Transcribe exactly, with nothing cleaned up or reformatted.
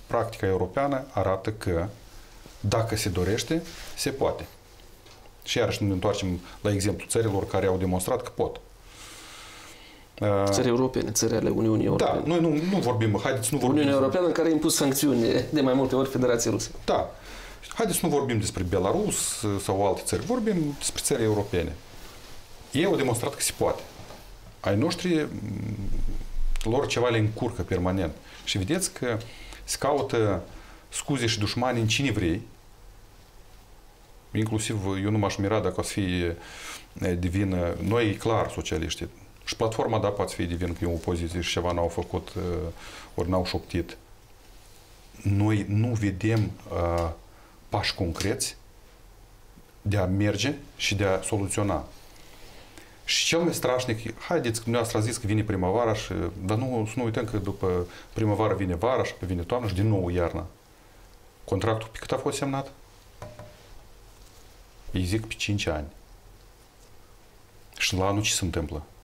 practica europeană arată că dacă se dorește, se poate. Și iarăși ne întoarcem la exemplu țărilor care au demonstrat că pot. Țări europene, țări ale Uniunii Europene. Da, noi nu, nu vorbim, haideți nu vorbim... Uniunea Europeană care a impus sancțiuni de mai multe ori Federației Ruse. Da. Haideți să nu vorbim despre Belarus sau alte țări, vorbim despre țări europene. Ei au demonstrat că se poate. Ai noștri, lor ceva le încurcă permanent. Și vedeți că se caută scuze și dușmani în cine vrei. Inclusiv, eu nu m-aș mira dacă o să fie de vină, noi clar socialiști. Și platforma, da, poate fi de vină că e o opoziție și ceva n-au făcut, ori n-au șoptit. Noi nu vedem uh, pași concreți de a merge și de a soluționa. Și cel mai strașnic, haideți, dumneavoastră a zis că vine primăvara, și, dar nu, să nu uităm că după primăvară vine vara și vine toamna și din nou iarna. Contractul pe cât a fost semnat? Îi zic pe cinci ani. Și la anul ce se întâmplă?